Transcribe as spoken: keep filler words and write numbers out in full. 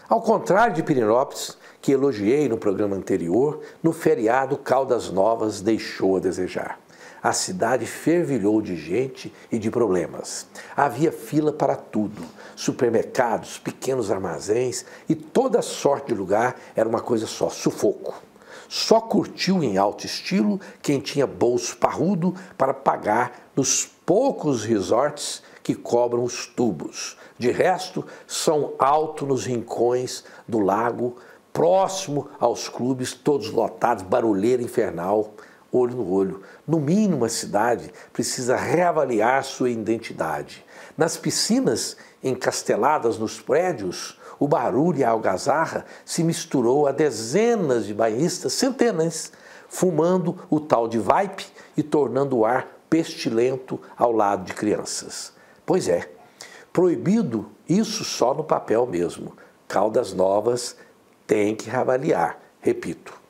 Ao contrário de Pirenópolis, que elogiei no programa anterior, no feriado Caldas Novas deixou a desejar. A cidade fervilhou de gente e de problemas. Havia fila para tudo, supermercados, pequenos armazéns e toda sorte de lugar era uma coisa só, sufoco. Só curtiu em alto estilo quem tinha bolso parrudo para pagar nos poucos resorts que cobram os tubos. De resto, são alto nos rincões do lago, próximo aos clubes, todos lotados, barulheira infernal, olho no olho. No mínimo, a cidade precisa reavaliar sua identidade. Nas piscinas encasteladas nos prédios, o barulho e a algazarra se misturou a dezenas de banhistas, centenas, fumando o tal de vape e tornando o ar pestilento ao lado de crianças. Pois é, proibido isso só no papel mesmo. Caldas Novas tem que reavaliar, repito.